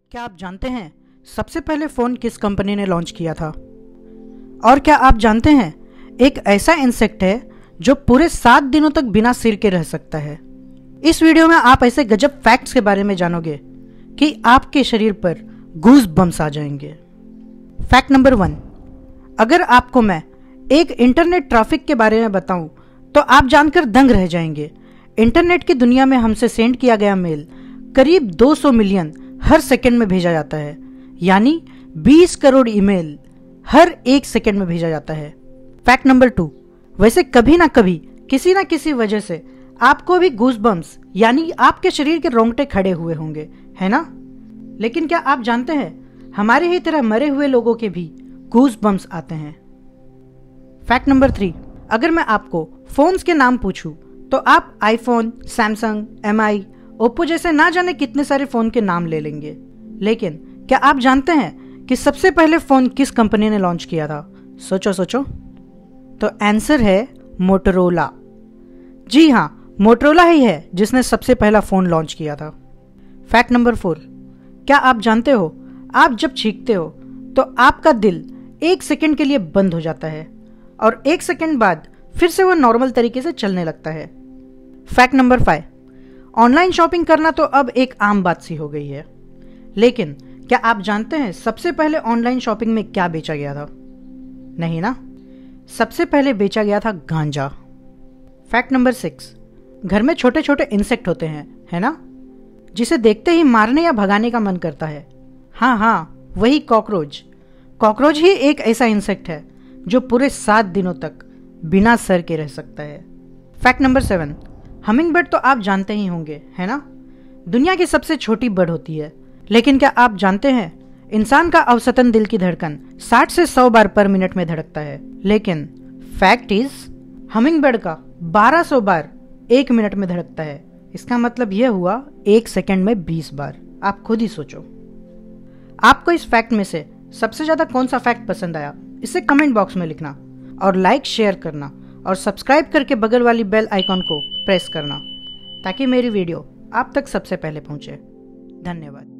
क्या आप जानते हैं सबसे पहले फ़ोन किस कंपनी ने लॉन्च किया था? और क्या आप जानते हैं एक ऐसा इंसेक्ट है जो पूरे 7 दिनों तक बिना सिर के रह सकता है। इस वीडियो में आप ऐसे गजब फैक्ट्स के बारे में जानोगे कि आपके शरीर पर गूज बम्स आ जाएंगे। फैक्ट नंबर 1, अगर आपको मैं एक इंटरनेट ट्रैफिक के बारे में बताऊं तो आप जानकर दंग रह जाएंगे। इंटरनेट की दुनिया में हमसे सेंड किया गया मेल करीब 200 मिलियन हर सेकंड में भेजा जाता है, यानी 20 करोड़ ईमेल हर 1 सेकंड में भेजा जाता है। फैक्ट नंबर 2, वैसे कभी ना कभी किसी ना किसी वजह से आपको भी गूज बम्स यानी आपके शरीर के रोंगटे खड़े हुए होंगे, है ना? लेकिन क्या आप जानते हैं हमारे ही तरह मरे हुए लोगों के भी गूज बम्स आते हैं। फैक्ट नंबर 3, अगर मैं आपको फोन्स के नाम पूछूं तो आप आईफोन, सैमसंग, MI, ओप्पो जैसे ना जाने कितने सारे फोन के नाम ले लेंगे। लेकिन क्या आप जानते हैं कि सबसे पहले फोन किस कंपनी ने लॉन्च किया था? सोचो सोचो। तो आंसर है मोटोरोला। जी हाँ, मोटोरोला ही है जिसने सबसे पहला फोन लॉन्च किया था। फैक्ट नंबर 4, क्या आप जानते हो आप जब छींकते हो तो आपका दिल 1 सेकंड के लिए बंद हो जाता है और 1 सेकंड बाद फिर से वो नॉर्मल तरीके से चलने लगता है। फैक्ट नंबर 5, ऑनलाइन शॉपिंग करना तो अब एक आम बात सी हो गई है, लेकिन क्या आप जानते हैं सबसे पहले ऑनलाइन शॉपिंग में क्या बेचा गया था? नहीं ना, सबसे पहले बेचा गया था गांजा। फैक्ट नंबर 6, घर में छोटे छोटे इंसेक्ट होते हैं, है ना, जिसे देखते ही मारने या भगाने का मन करता है। हाँ, वही कॉकरोच। कॉकरोच ही एक ऐसा इंसेक्ट है जो पूरे 7 दिनों तक बिना सर के रह सकता है। फैक्ट नंबर 7, हमिंग बर्ड तो आप जानते ही होंगे, है ना, दुनिया की सबसे छोटी बर्ड होती है। लेकिन क्या आप जानते हैं इंसान का औसतन दिल की धड़कन 60 से 100 बार पर मिनट में धड़कता है, लेकिन फैक्ट इज हमिंग बर्ड का 1200 बार 1 मिनट में धड़कता है। इसका मतलब यह हुआ 1 सेकंड में 20 बार। आप खुद ही सोचो। आपको इस फैक्ट में से सबसे ज्यादा कौन सा फैक्ट पसंद आया इसे कमेंट बॉक्स में लिखना और लाइक शेयर करना और सब्सक्राइब करके बगल वाली बेल आइकॉन को प्रेस करना ताकि मेरी वीडियो आप तक सबसे पहले पहुंचे। धन्यवाद।